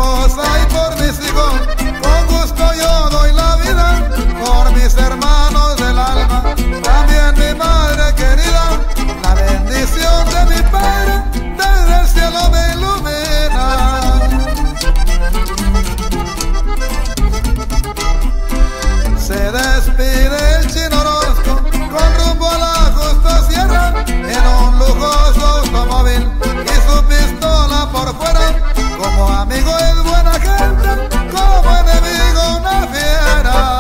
esposa y por mis hijos, con gusto yo doy la vida, por mis hermanos del alma, también mi madre querida, la bendición de mi Padre desde el cielo me ilumina. Se despide el Chino Orozco con rumbo a la justa sierra, en un lujoso automóvil y su pistola por fuera. Como amigo es buena gente, como enemigo una fiera.